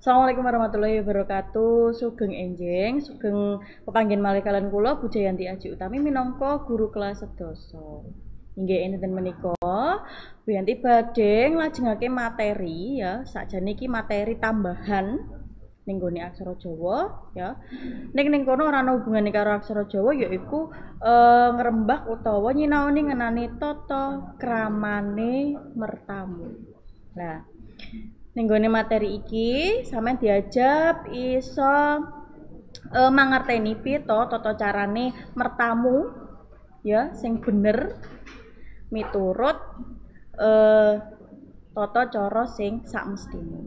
Assalamualaikum warahmatullahi wabarakatuh. Sugeng enjing, sugeng pepanggen malih kalian kula Bu Jayanti Aji Utami minangka guru kelas sedasa. Inggih enten menika Bu Yanti badhe nglajengake materi ya, sakjane iki materi tambahan ning gone aksara Jawa ya. Ning kono ora ana hubungane karo aksara Jawa yaiku ngrembak utawa nyinaoni ngenani tata kramane mertamu. Nah, ning gone materi iki sampean diajab iso mangerteni piye to tata carane mertamu ya sing bener miturut tata cara sing sakmestine.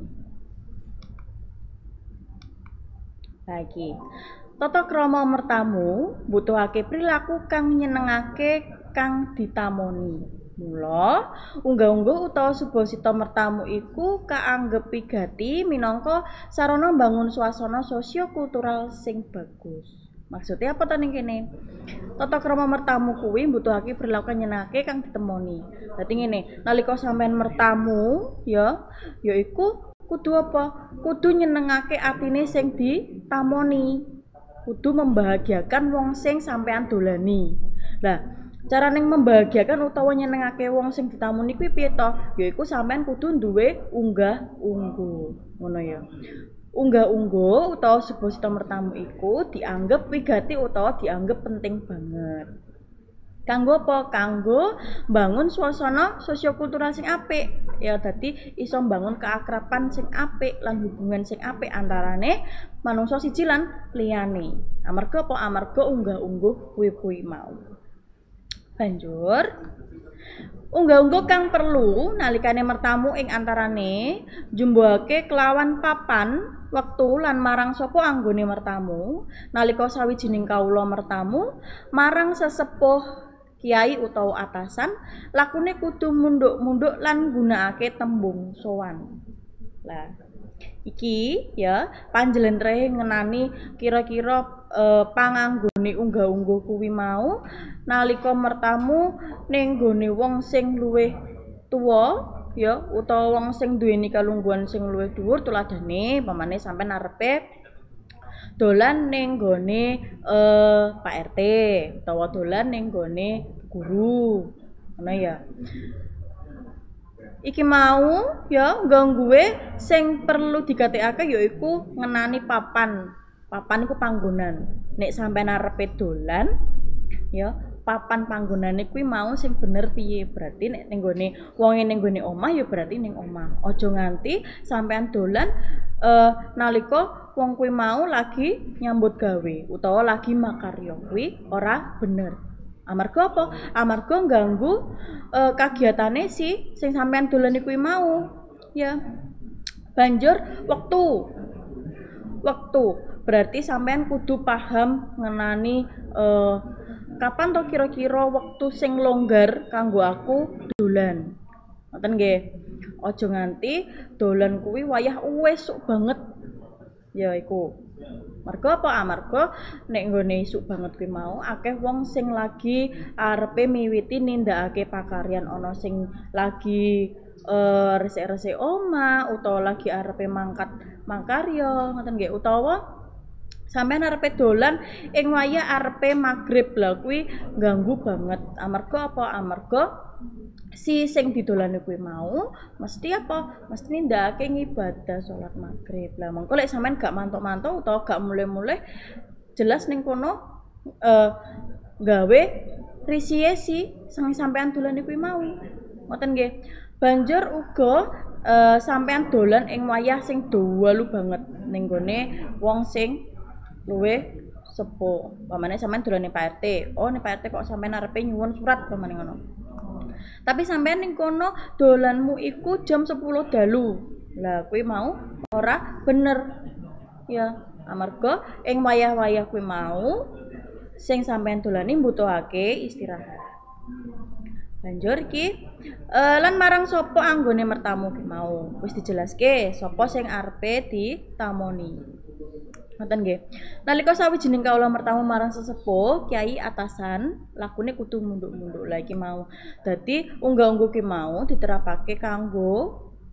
Lagi tata krama mertamu mbutuhake prilaku kang nyenengake kang ditamoni. Mula unggah-ungguh utawa subasita mertamu iku kaanggep wigati minangka sarana mbangun swasana sosio-kultural sing bagus. Maksudnya apa to ning kene? Tata krama mertamu kuwi mbutuhake perilaku nyenengake kang ditemoni. Dadi ngene, nalika sampean mertamu ya yaiku kudu apa? Kudu nyenengake atine sing ditamoni. Kudu membahagiakan wong sing sampean dolani. Lah, cara ning membahagiakan utawa nyenengake wong sing ditamoni kuwi piye to? Yaiku sampean kudu duwe unggah-ungguh. Ngono ya. Unggah-ungguh utawa subasita mertamu iku dianggep wigati utawa dianggep penting banget. Kanggo apa? Kanggo mbangun suasana sosiokultural sing apik. Ya dadi iso mbangun keakraban sing apik lan hubungan sing apik antarane manungsa siji lan liyane. Amarga apa? Amarga unggah-ungguh kuwi mau. Banjur unggah-ungguh kang perlu nalikane mertamu ing antarane jumbuhake kelawan papan, wektu lan marang sapa anggone mertamu nalika sawijining kawula mertamu marang sesepuh kiai utawa atasan lakune kudu munduk-munduk lan nggunakake tembung sowan. Lah iki ya panjlentrehe ngenani kira-kira panganggone unggah-ungguh kuwi mau nalika mertamu ning gone wong sing luwih tuwa ya utawa wong sing duweni kalungguhan sing luwih dhuwur tuladhane pamane sampean arepe dolan ning gone Pak RT utawa dolan ning gone guru. Ngono ya. Iki mau ya gangguwe sing perlu digatekake yaiku ngenani papan. Papan iku panggonan. Nek sampean arepe dolan ya papan panggonane kuwi mau sing bener piye? Berarti nek ning gone wonge ning gone omah ya berarti ning omah. Aja nganti sampean dolan nalika wong kuwi mau lagi nyambut gawe utawa lagi makarya kuwi ora bener. Amarga apa? Amarga ngganggu kagiatane sing sampean dolan kuwi mau. Ya. Banjur wektu berarti sampean kudu paham ngenani kapan to kira-kira wektu sing longgar kanggo aku dolan. Ngoten nggih. Aja nganti dolan kuwi wayah esuk banget. Ya iku. Marga apa? Amarga nek nggone isuk banget kuwi mau akeh wong sing lagi arepe miwiti nindakake pakaryan ana sing lagi resik-resik omah utawa lagi arepe mangkat mangkarya ngoten nggih utawa sampeyan arepe dolan ing wayah arepe magrib lah kuwi ganggu banget. Amarga apa? Amarga si sing didolane kuwi mau mesti apa? Mesti nindakake ngibadah salat magrib. Lah mengko lek sampean gak mantuk-mantuk utawa gak mulai-mulai jelas ning kono gawe risihe si sing sampean dolane kuwi mau. Ngoten nggih. Banjur uga sampean dolan ing wayah sing dawalu banget ning gone wong sing luwih sepuh. Pamane sampean dolane Pak RT. Oh, ning Pak RT kok sampean arepe nyuwun surat pamane ngono. Tapi sampean ning kono dolanmu iku jam 10 dalu. Lah kuwi mau ora bener. Ya, amarga ing wayah-wayah kuwi mau sing sampean dolani mbutuhake istirahat. Banjur iki lan marang sapa anggone mertamu ki mau. Wis dijelaske sapa sing arepe ditamoni. Ngoten nggih. Nalika sawijining kawula mertamu marang sesepuh, kiai atasan, lakune kudu munduk-munduk. Lah iki mau. Dadi unggah-ungguh ki mau diterapake kanggo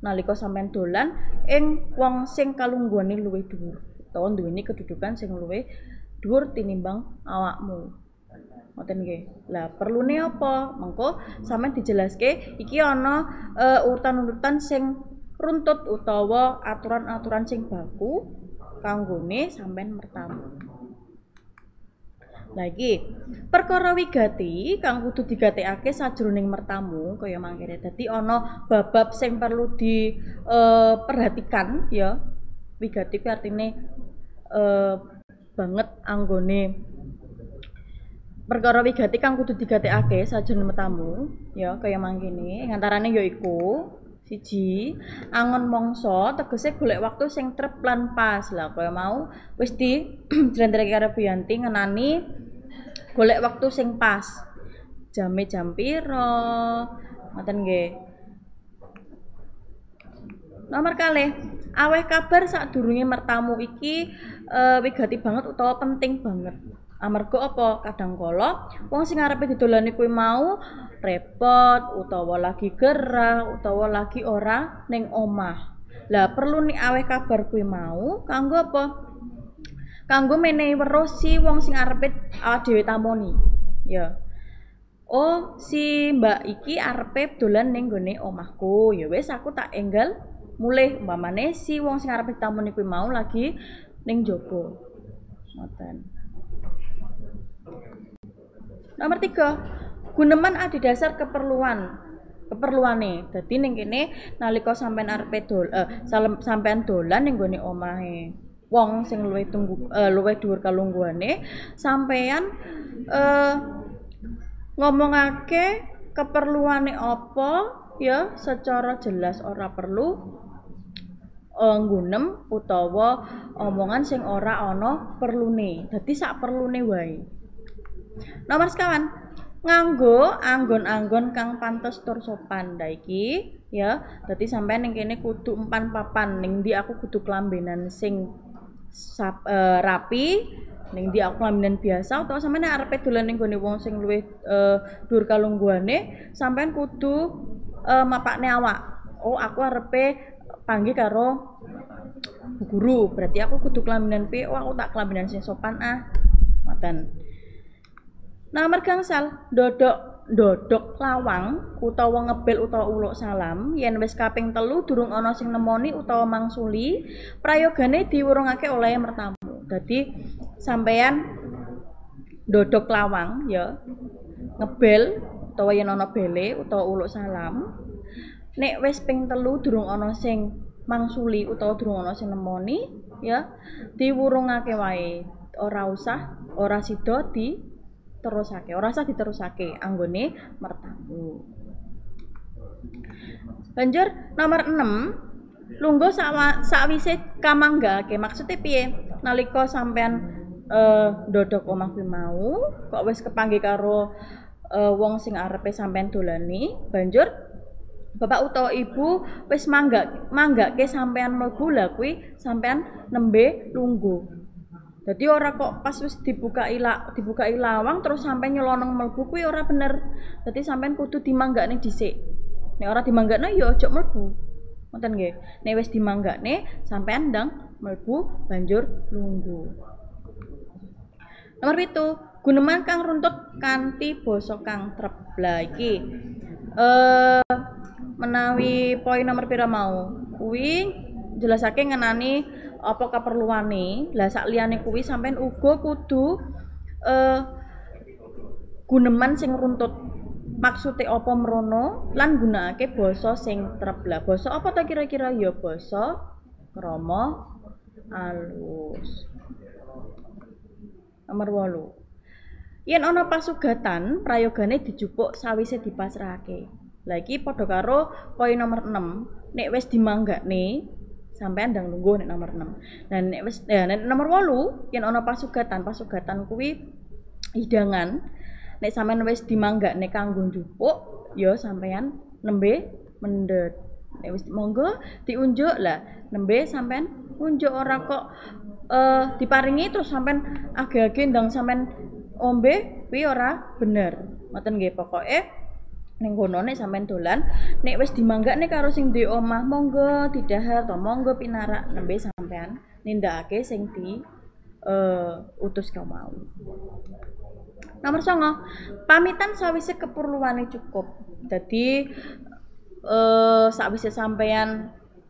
nalika sampean dolan ing wong sing kalungguhane luwih dhuwur utawa duweni kedudukan sing luwih dhuwur tinimbang awakmu. Ngoten nggih. Lah perlune apa? Mengko sampean dijelaske iki ana urutan-urutan sing runtut utawa aturan-aturan sing baku kanggone sampean mertamu. Lagi perkara wigati kang kudu digatekake sajroning mertamu kaya mangkene. Dadi ana bab-bab sing perlu diperhatikan ya. Wigati ku artine banget anggone perkara wigati kang kudu digatekake sajroning mertamu ya kaya mangkene. Antarane yaiku siji, angon mangsa tegese golek waktu sing trep lan pas. Lah kaya mau wis di jlentrehake karo Bu Yanti ngenani golek waktu sing pas. Jame jam pira? Ngoten nggih. Nomor kalih, aweh kabar sadurunge mertamu iki wigati banget utawa penting banget. Amarga apa? Kadang kala wong sing arepe didolani kuwi mau repot utawa lagi gerah utawa lagi ora ning omah. Lah perlu nih aweh kabar kuwi mau kanggo apa? Kanggo menehi weruh si wong sing arepe dhewe tamoni. Ya. Oh, si Mbak iki arepe dolan ning gone omahku. Ya wis aku tak enggal mulih umpamane si wong sing arepe tamoni kuwi mau lagi ning njaba. Ngoten. Nomor 3, guneman adhedhasar keperluane. Dadi ning kene nalika sampean arepe sampean dolan ning gone omahe wong sing luwih dhuwur kalungguhane, sampean ngomongake keperluane apa ya secara jelas, ora perlu nggunem utawa omongan sing ora ana perlune. Dadi sak perlune wae. Nomor sekawan, nganggo anggon-anggon kang pantes tur sopan. Lah iki ya, dadi sampean ning kene kudu empan papan. Ning ndi aku kudu klambenan sing rapi, ning ndi aku klambenan biasa utawa sampean arepe dolan ning gone wong sing luwih dhuwur kalungguhane, sampean kudu mapakne awak. Oh, aku arepe panggih karo bu guru, berarti aku kudu klambenan piye? Oh, aku tak klambenan sing sopan ngoten. Nomor gangsal, ndodok lawang utawa ngebel utawa uluk salam yen wis kaping 3 durung ana sing nemoni utawa mangsuli, prayogane diwurungake oleh mertamu. Dadi sampeyan ndodok lawang ya, ngebel utawa yen ana bele utawa uluk salam. Nek wis ping 3 durung ana sing mangsuli utawa durung ana sing nemoni ya, diwurungake wae. Ora sida ora usah diterusake anggone mertamu. Banjur nomor 6, lungguh sakwise kamanggake. Maksude piye? Nalika sampean ndodok omah kuwi mau, kok wis kepanggih karo wong sing arepe sampean dolani, banjur bapak utawa ibu wis manggake sampean mlebu, lah kuwi sampean nembe lungguh. Jadi ora kok pas wis dibukai lawang terus sampai nyelonong mlebu kuwi ora bener. Jadi sampean kudu dimanggakne dhisik. Nek ora dimanggakne ya aja mlebu. Ngoten nggih. Nek wis dimanggakne sampean ndang mlebu banjur lungguh. Nomor 7, guneman kang runtut kanthi basa kang trep. Lah iki menawi poin nomor pira mau kuwi jelasake ngenani apa keperluane. Lah sak liyane kuwi sampean uga kudu guneman sing runtut. Maksude apa mrono lan gunakake basa sing trep. Lah basa apa ta kira-kira? Ya basa krama alus. Nomor 8. Yen ana pasugatan, prayogane dijupuk sawise dipasrahake. Lah iki padha karo poin nomor 6. Nek wis dimanggakne sampean ndang lungguh nek nomor 6. Nah nek wis nek nomor 8 yen ana pasugatan kuwi hidangan. Nek sampean wis dimanggakne kanggo njupuk ya sampean nembe mendhet. Nek wis monggo diunjuk, lah nembe sampean unjuk, ora kok diparingi terus sampean age-age ndang sampean ombe kuwi ora bener. Ngoten nggih, pokoke ning kono nek sampean dolan nek wis dimanggakne karo sing duwe omah monggo didhahar to monggo pinarak nembe sampean nindakake sing di utus kau mau. Nomor 9, pamitan sawise keperluane cukup. Dadi sawise sampean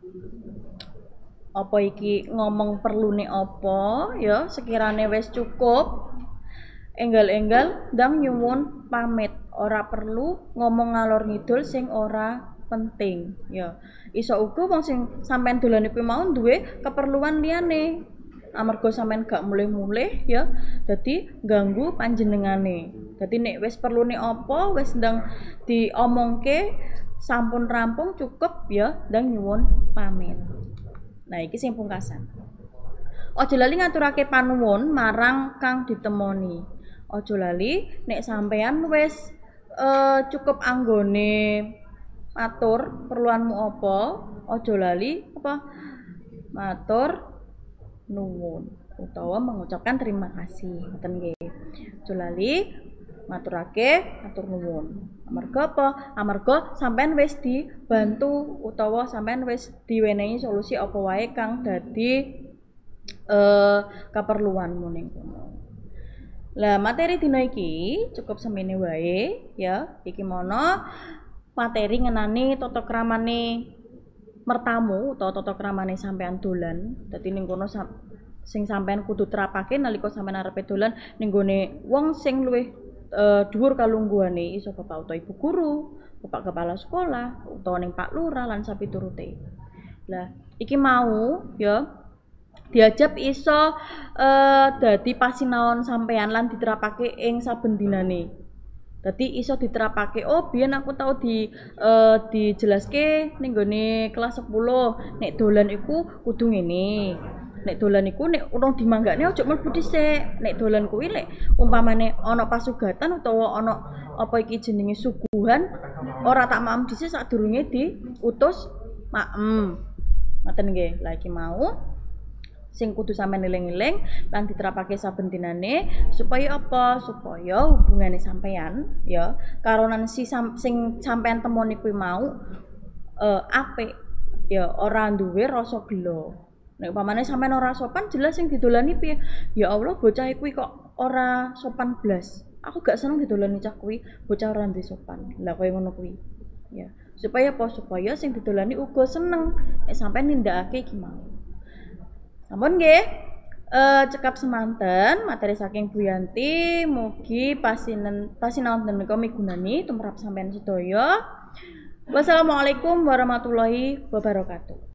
apa iki ngomong perlune apa ya sekirane wis cukup enggal-enggal ndang nyuwun pamit, ora perlu ngomong ngalor ngidul sing ora penting ya. Iso uga wong sing sampean dolane kuwi mau duwe keperluan liyane. Amarga sampean gak mulih-mulih ya, dadi ganggu panjenengane. Dadi nek wis perlune apa wis ndang diomongke sampun rampung cukup ya, ndang nyuwun pamit. Nah, iki sing pungkasan. Aja lali ngaturake panuwun marang kang ditemoni. Aja lali nek sampean wis cukup anggone matur perluanmu apa, aja lali apa matur nuwun utawa mengucapkan terima kasih. Ngoten nggih. Aja lali maturake matur nuwun. Amarga apa? Amarga sampean wis dibantu utawa sampean wis diwenehi solusi apa wae kang dadi keperluanmu ning kono. Lah materi dina iki cukup semene wae ya. Iki mono materi ngenani tata kramane mertamu utawa tata kramane sampean dolan. Dadi ning kono sing sampean kudu terapake nalika sampean arepe dolan ning gone wong sing luwih dhuwur kalungguhane iso bapak utawa ibu guru, bapak kepala sekolah, utawa ning Pak Lurah lan sapiturute. Lah iki mau ya diajab iso dadi pasinaon sampean lan diterapake ing saben dinane. Dadi iso diterapake. Oh, biyen aku tau dijelaske ning gone kelas 10, nek dolan iku kudu ngene. Nek dolan iku nek urung dimanggakne aja mlebu dhisik. Nek dolan kuwi lek umpamane ana pasugatan utawa ana apa iki jenenge suguhan, ora tak maem dhisik sadurunge diutus maem. Ngoten nggih. Lah iki mau sing kudu sampeyan eling-eling lan diterapake saben dinane supaya apa? Supaya hubungane sampeyan ya karo sing sampeyan temoni kuwi mau apik ya ora duwe rasa gelo. Nek umpamane sampeyan ora sopan jelas sing didolani piye? Ya Allah bocah kuwi kok ora sopan blas. Aku gak seneng didolani cah kuwi, bocah ora duwe sopan. Lah kaya ngono kuwi. Ya, supaya apa? Supaya sing didolani uga seneng nek sampeyan nindakake iki mau. Sampun nggih, cekap semanten materi saking Bu Yanti, mugi pasinaon menika migunani tumrap sampeyan sedaya. Wassalamualaikum warahmatullahi wabarakatuh.